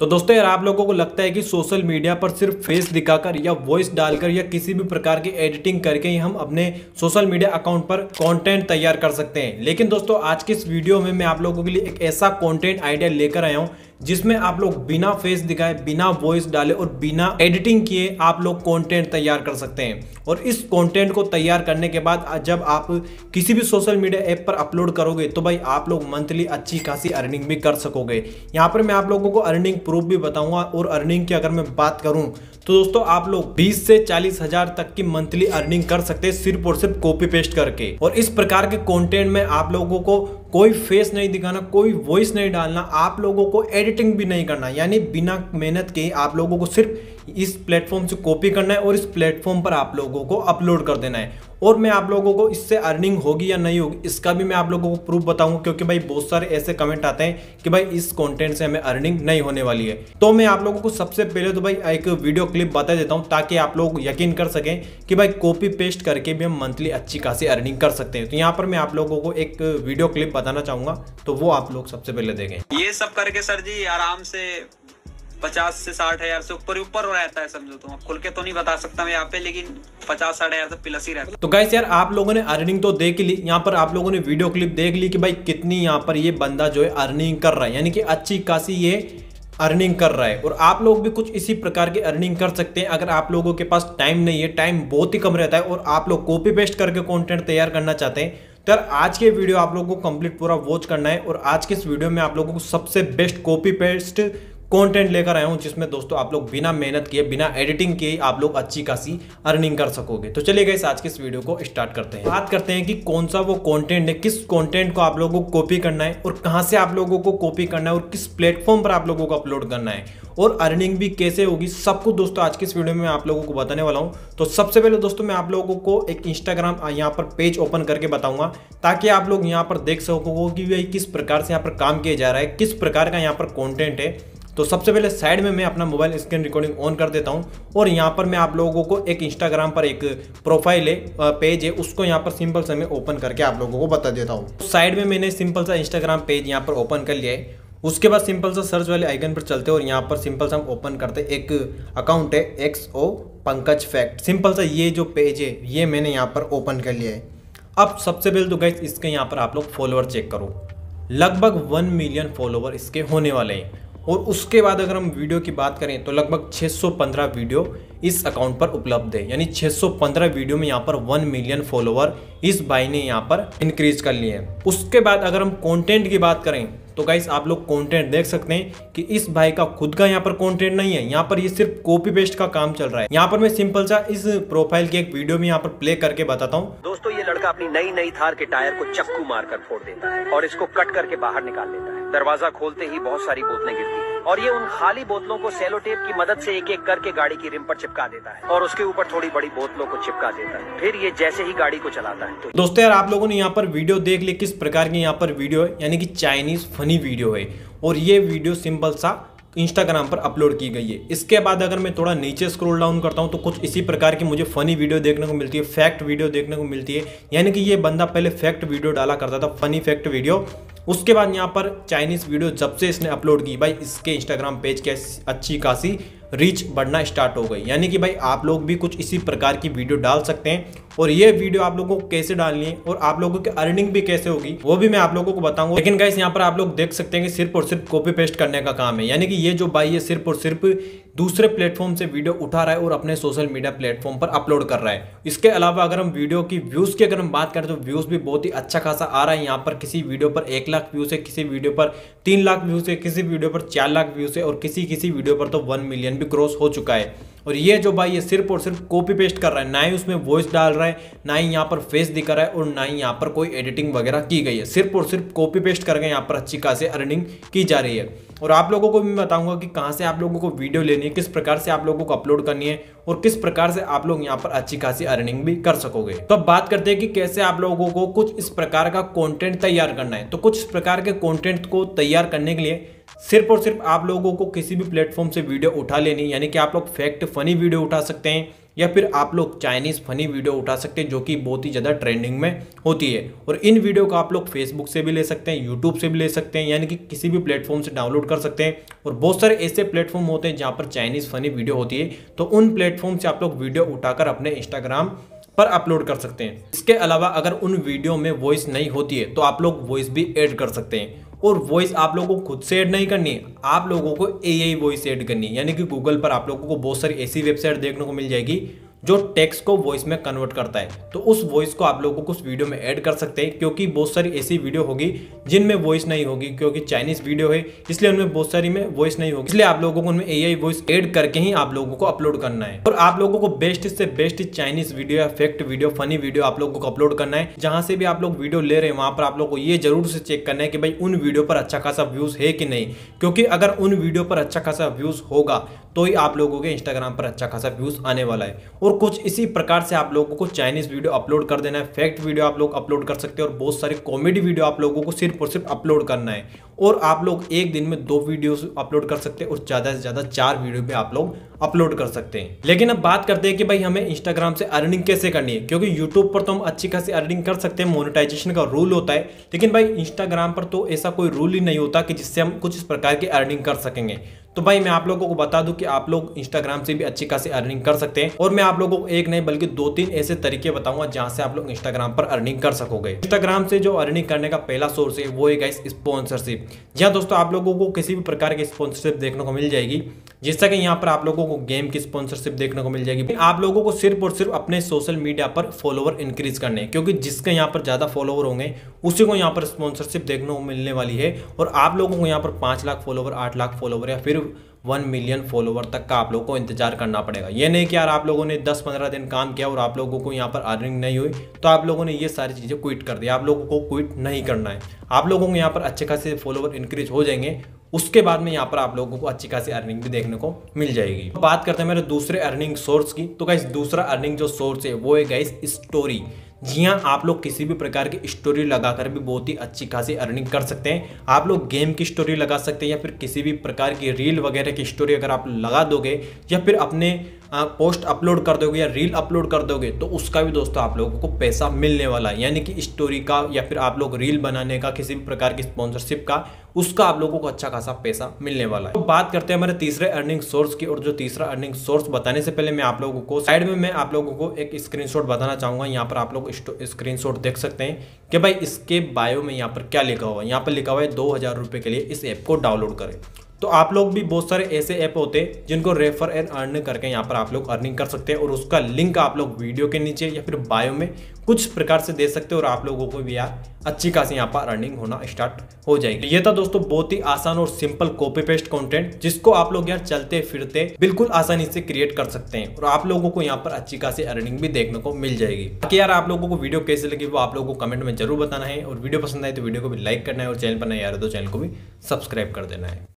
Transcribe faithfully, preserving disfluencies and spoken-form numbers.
तो दोस्तों यार आप लोगों को लगता है कि सोशल मीडिया पर सिर्फ फेस दिखाकर या वॉइस डालकर या किसी भी प्रकार की एडिटिंग करके ही हम अपने सोशल मीडिया अकाउंट पर कंटेंट तैयार कर सकते हैं। लेकिन दोस्तों आज की इस वीडियो में मैं आप लोगों के लिए एक ऐसा कंटेंट आइडिया लेकर आया हूं जिसमें आप लोग बिना फेस दिखाए, बिना वॉइस डाले और बिना एडिटिंग किए आप लोग कंटेंट तैयार कर सकते हैं। और इस कंटेंट को तैयार करने के बाद जब आप किसी भी सोशल मीडिया ऐप पर अपलोड करोगे तो भाई आप लोग मंथली अच्छी खासी अर्निंग भी कर सकोगे। यहाँ पर मैं आप लोगों को अर्निंग प्रूफ भी बताऊंगा। और अर्निंग की अगर मैं बात करूं तो दोस्तों आप लोग बीस से चालीस हजार तक की मंथली अर्निंग कर सकते हैं सिर्फ और सिर्फ कॉपी पेस्ट करके। और इस प्रकार के कंटेंट में आप लोगों को कोई फेस नहीं दिखाना, कोई वॉइस नहीं डालना, आप लोगों को एडिटिंग भी नहीं करना, यानी बिना मेहनत के आप लोगों को सिर्फ इस प्लेटफॉर्म से कॉपी करना है और इस प्लेटफॉर्म पर आप लोगों को अपलोड कर देना है। और मैं आप लोगों को इससे अर्निंग होगी या नहीं होगी इसका भी मैं आप लोगों को प्रूफ बताऊंगा, क्योंकि भाई बहुत सारे ऐसे कमेंट आते हैं कि भाई इस कंटेंट से हमें अर्निंग नहीं होने वाली है। तो मैं आप लोगों को सबसे पहले तो भाई एक वीडियो क्लिप बता देता हूं ताकि आप लोग यकीन कर सकें कि भाई कॉपी पेस्ट करके भी हम मंथली अच्छी खासी अर्निंग कर सकते हैं। तो यहाँ पर मैं आप लोगों को एक वीडियो क्लिप बताना चाहूंगा, तो वो आप लोग सबसे पहले देखें। ये सब करके सर जी आराम से पचास से साठ हजार से ऊपर ऊपर रहता है, समझो। तो खुल के तो नहीं बता सकता मैं यहाँ पे, लेकिन पचास साठ हजार से प्लस ही रहता है। तो गाइस यार आप लोगों ने अर्निंग तो देख ली, यहाँ पर आप लोगों ने वीडियो क्लिप देख ली कि भाई कितनी यहाँ पर ये बंदा जो है अर्निंग कर रहा है, यानी कि अच्छी खासी ये अर्निंग कर रहा है। और आप लोग भी कुछ इसी प्रकार की अर्निंग कर सकते हैं अगर आप लोगों के पास टाइम नहीं है, टाइम बहुत ही कम रहता है और आप लोग कॉपी पेस्ट करके कंटेंट तैयार करना चाहते हैं। तो यार आज के वीडियो आप लोगों को कंप्लीट पूरा वॉच करना है। और आज के इस वीडियो में आप लोगों को सबसे बेस्ट कॉपी पेस्ट कंटेंट लेकर आया हूं जिसमें दोस्तों आप लोग बिना मेहनत किए, बिना एडिटिंग किए आप लोग अच्छी खासी अर्निंग कर सकोगे। तो चलिए गाइस आज के इस वीडियो को स्टार्ट करते हैं। बात करते हैं कि कौन सा वो कंटेंट है, किस कंटेंट को आप लोगों को कॉपी करना है और कहां से आप लोगों को कॉपी करना है और किस प्लेटफॉर्म पर आप लोगों को अपलोड करना है और अर्निंग भी कैसे होगी, सब कुछ दोस्तों आज के इस वीडियो में मैं आप लोगों को बताने वाला हूं। तो सबसे पहले दोस्तों मैं आप लोगों को एक इंस्टाग्राम यहाँ पर पेज ओपन करके बताऊंगा ताकि आप लोग यहाँ पर देख सको कि भाई किस प्रकार से यहाँ पर काम किया जा रहा है, किस प्रकार का यहाँ पर कंटेंट है। तो सबसे पहले साइड में मैं अपना मोबाइल स्क्रीन रिकॉर्डिंग ऑन कर देता हूं और यहाँ पर मैं आप लोगों को एक इंस्टाग्राम पर एक प्रोफाइल है, पेज है, उसको यहाँ पर सिंपल से मैं ओपन करके आप लोगों को बता देता हूँ। तो साइड में मैंने सिंपल सा इंस्टाग्राम पेज यहाँ पर ओपन कर लिया है। उसके बाद सिंपल सा सर्च वाले आइकन पर चलते हैं और यहाँ पर सिंपल सा हम ओपन करते हैं। एक अकाउंट है X O Pankaj fact, simple सा ये जो पेज है ये मैंने यहाँ पर ओपन कर लिया है। अब सबसे पहले तो गाइस इसके यहाँ पर आप लोग फॉलोअर चेक करो, लगभग वन मिलियन फॉलोअर इसके होने वाले हैं। और उसके बाद अगर हम वीडियो की बात करें तो लगभग छह सौ पंद्रह वीडियो इस अकाउंट पर उपलब्ध है, यानी छह सौ पंद्रह वीडियो में यहाँ पर वन मिलियन फॉलोअर इस भाई ने यहाँ पर इंक्रीज कर लिए हैं। उसके बाद अगर हम कंटेंट की बात करें तो गाइस आप लोग कंटेंट देख सकते हैं कि इस भाई का खुद का यहाँ पर कंटेंट नहीं है, यहाँ पर ये सिर्फ कॉपी पेस्ट का काम चल रहा है। यहाँ पर मैं सिंपल सा इस प्रोफाइल की एक वीडियो में यहाँ पर प्ले करके बताता हूँ। दोस्तों ये लड़का अपनी नई नई थार के टायर को चक्कू मारकर फोड़ देता है और इसको कट करके बाहर निकाल लेता है। दरवाजा खोलते ही बहुत सारी बोतलें गिरती हैं और ये उन खाली बोतलों को सेलो टेप की मदद से एक एक करके गाड़ी की रिम पर चिपका देता है और उसके ऊपर थोड़ी बड़ी बोतलों को चिपका देता है। फिर ये जैसे ही गाड़ी को चलाता है तो दोस्तों यार आप लोगों ने यहाँ पर वीडियो देख ली किस प्रकार की यहाँ पर वीडियो है, यानी कि चाइनीज फनी वीडियो है। और ये वीडियो सिंपल सा इंस्टाग्राम पर अपलोड की गई है। इसके बाद अगर मैं थोड़ा नीचे स्क्रॉल डाउन करता हूं तो कुछ इसी प्रकार की मुझे फनी वीडियो देखने को मिलती है, फैक्ट वीडियो देखने को मिलती है, यानी कि ये बंदा पहले फैक्ट वीडियो डाला करता था, फनी फैक्ट वीडियो। उसके बाद यहाँ पर चाइनीज वीडियो जब से इसने अपलोड की भाई इसके इंस्टाग्राम पेज के अच्छी खासी रीच बढ़ना स्टार्ट हो गई, यानी कि भाई आप लोग भी कुछ इसी प्रकार की वीडियो डाल सकते हैं। और ये वीडियो आप लोगों को कैसे डालनी है और आप लोगों की अर्निंग भी कैसे होगी वो भी मैं आप लोगों को बताऊंगा। लेकिन गाइस यहाँ पर आप लोग देख सकते हैं कि सिर्फ और सिर्फ कॉपी पेस्ट करने का काम है, यानी कि ये जो भाई है सिर्फ और सिर्फ दूसरे प्लेटफॉर्म से वीडियो उठा रहा है और अपने सोशल मीडिया प्लेटफॉर्म पर अपलोड कर रहा है। इसके अलावा अगर हम वीडियो की व्यूज की अगर हम बात करें तो व्यूज भी बहुत ही अच्छा खासा आ रहा है। यहाँ पर किसी वीडियो पर एक लाख व्यूज है, किसी वीडियो पर तीन लाख व्यूज है, किसी वीडियो पर चार लाख व्यूज है और किसी किसी वीडियो पर तो वन मिलियन भी क्रॉस हो चुका है। और ये जो भाई ये सिर्फ और सिर्फ कॉपी पेस्ट कर रहा है, ना ही उसमें वॉइस डाल रहा है, ना ही यहाँ पर फेस दिख रहा है और ना ही यहाँ पर कोई एडिटिंग वगैरह की गई है। सिर्फ और सिर्फ कॉपी पेस्ट करके यहाँ पर अच्छी खासी अर्निंग की जा रही है। और आप लोगों को भी बताऊंगा कि कहाँ से आप लोगों को वीडियो लेनी है, किस प्रकार से आप लोगों को अपलोड करनी है और किस प्रकार से आप लोग यहाँ पर अच्छी खासी अर्निंग भी कर सकोगे। तो अब बात करते हैं कि कैसे आप लोगों को कुछ इस प्रकार का कंटेंट तैयार करना है। तो कुछ इस प्रकार के कंटेंट को तैयार करने के लिए सिर्फ और सिर्फ आप लोगों को किसी भी प्लेटफॉर्म से वीडियो उठा लेनी, यानी कि आप लोग फैक्ट फनी वीडियो उठा सकते हैं या फिर आप लोग चाइनीज फनी वीडियो उठा सकते हैं जो कि बहुत ही ज़्यादा ट्रेंडिंग में होती है। और इन वीडियो को आप लोग फेसबुक से भी ले सकते हैं, यूट्यूब से भी ले सकते हैं, यानी कि किसी भी प्लेटफॉर्म से डाउनलोड कर सकते हैं। और बहुत सारे ऐसे प्लेटफॉर्म होते हैं जहाँ पर चाइनीज फनी वीडियो होती है, तो उन प्लेटफॉर्म से आप लोग वीडियो उठाकर अपने इंस्टाग्राम पर अपलोड कर सकते हैं। इसके अलावा अगर उन वीडियो में वॉइस नहीं होती है तो आप लोग वॉइस भी ऐड कर सकते हैं। और वॉइस आप लोगों को खुद से ऐड नहीं करनी है, आप लोगों को एआई वॉइस ऐड करनी है। यानी कि गूगल पर आप लोगों को बहुत सारी ऐसी वेबसाइट देखने को मिल जाएगी जो टेक्स्ट को वॉइस में कन्वर्ट करता है, तो उस वॉइस को आप लोगों को उस वीडियो में ऐड कर सकते हैं। क्योंकि बहुत सारी ऐसी वीडियो होगी जिनमें वॉइस नहीं होगी, क्योंकि चाइनीज वीडियो है इसलिए उनमें बहुत सारी में वॉइस नहीं होगी, इसलिए आप लोगों को उनमें एआई वॉइस ऐड करके ही आप लोगों को अपलोड करना है। और आप लोगों को बेस्ट से बेस्ट चाइनीज वीडियो या फैक्ट वीडियो, फनी वीडियो आप लोगों को अपलोड करना है। जहां से भी आप लोग वीडियो ले रहे हैं वहां पर आप लोग को ये जरूर से चेक करना है कि भाई उन वीडियो पर अच्छा खासा व्यूज है कि नहीं, क्योंकि अगर उन वीडियो पर अच्छा खासा व्यूज होगा तो ही आप लोगों के इंस्टाग्राम पर अच्छा खासा व्यूज आने वाला है। और कुछ इसी प्रकार से आप लोगों को चाइनीज वीडियो अपलोड कर देना है, फैक्ट वीडियो आप लोग अपलोड कर सकते हैं, और बहुत सारी कॉमेडी वीडियो आप लोगों को सिर्फ और सिर्फ अपलोड करना है। और आप लोग एक दिन में दो वीडियो अपलोड कर सकते हैं और ज्यादा से ज्यादा चार वीडियो भी आप लोग अपलोड कर सकते हैं। लेकिन अब बात करते हैं कि भाई हमें इंस्टाग्राम से अर्निंग कैसे करनी है, क्योंकि यूट्यूब पर तो हम अच्छी खासी अर्निंग कर सकते हैं, मोनेटाइजेशन का रूल होता है, लेकिन भाई इंस्टाग्राम पर तो ऐसा कोई रूल ही नहीं होता कि जिससे हम कुछ इस प्रकार की अर्निंग कर सकेंगे। तो भाई मैं आप लोगों को बता दूं कि आप लोग इंस्टाग्राम से भी अच्छी खासी अर्निंग कर सकते हैं, और मैं आप लोगों को एक नहीं बल्कि दो तीन ऐसे तरीके बताऊंगा जहां से आप लोग इंस्टाग्राम पर अर्निंग कर सकोगे। इंस्टाग्राम से जो अर्निंग करने का पहला सोर्स है वो है गाइस स्पॉन्सरशिप। जी हाँ दोस्तों, आप लोगों को किसी भी प्रकार की स्पॉन्सरशिप देखने को मिल जाएगी, जैसा कि यहाँ पर आप लोगों को गेम की स्पॉन्सरशिप देखने को मिल जाएगी। आप लोगों को सिर्फ और सिर्फ अपने सोशल मीडिया पर फॉलोवर इंक्रीज करने, क्योंकि जिसके यहाँ पर ज्यादा फॉलोवर होंगे उसी को यहाँ पर स्पॉन्सरशिप देखने को मिलने वाली है। और आप लोगों को यहाँ पर पांच लाख फॉलोवर, आठ लाख फॉलोवर या फिर वन मिलियन फॉलोवर तक का आप लोगों को इंतजार करना पड़ेगा। ये नहीं कि यार आप लोगों ने दस पंद्रह दिन काम किया और आप लोगों को यहाँ पर अर्निंग नहीं हुई तो आप लोगों ने ये सारी चीजें क्विट कर दी। आप लोगों को क्विट नहीं करना है, आप लोगों को यहाँ पर अच्छे खासे फॉलोवर इंक्रीज हो जाएंगे, उसके बाद में यहाँ पर आप लोगों को अच्छी खासी अर्निंग भी देखने को मिल जाएगी। तो बात करते हैं मेरे दूसरे अर्निंग सोर्स की, तो गाइस दूसरा अर्निंग जो सोर्स है वो है गाइस स्टोरी। जी हाँ, आप लोग किसी भी प्रकार की स्टोरी लगाकर भी बहुत ही अच्छी खासी अर्निंग कर सकते हैं। आप लोग गेम की स्टोरी लगा सकते हैं या फिर किसी भी प्रकार की रील वगैरह की स्टोरी अगर आप लगा दोगे या फिर अपने पोस्ट अपलोड कर दोगे या रील अपलोड कर दोगे तो उसका भी दोस्तों आप लोगों को पैसा मिलने वाला है। यानी कि स्टोरी का या फिर आप लोग रील बनाने का, किसी भी प्रकार की स्पॉन्सरशिप का, उसका आप लोगों को अच्छा खासा पैसा मिलने वाला है। तो बात करते हैं हमारे तीसरे अर्निंग सोर्स की, और जो तीसरा अर्निंग सोर्स बताने से पहले मैं आप लोगों को साइड में मैं आप लोगों को एक स्क्रीनशॉट बताना चाहूंगा। यहाँ पर आप लोग स्क्रीनशॉट देख सकते हैं कि भाई इसके बायो में यहाँ पर क्या लिखा हुआ है। यहाँ पर लिखा हुआ है दो हजार रुपए के लिए इस ऐप को डाउनलोड करें। तो आप लोग भी बहुत सारे ऐसे ऐप होते हैं जिनको रेफर एंड अर्न करके यहाँ पर आप लोग अर्निंग कर सकते हैं, और उसका लिंक आप लोग वीडियो के नीचे या फिर बायो में कुछ प्रकार से दे सकते हो और आप लोगों को भी यार अच्छी खासी यहाँ पर अर्निंग होना स्टार्ट हो जाएगी। ये था दोस्तों बहुत ही आसान और सिंपल कॉपी पेस्ट कंटेंट जिसको आप लोग यार चलते फिरते बिल्कुल आसानी से क्रिएट कर सकते हैं, और आप लोगों को यहाँ पर अच्छी खासी अर्निंग भी देखने को मिल जाएगी। बाकी यार आप लोगों को वीडियो कैसे लगी वो आप लोगों को कमेंट में जरूर बताना है, और वीडियो पसंद आए तो वीडियो को भी लाइक करना है, और चैनल पर नए आ रहे तो चैनल को भी सब्सक्राइब कर देना है।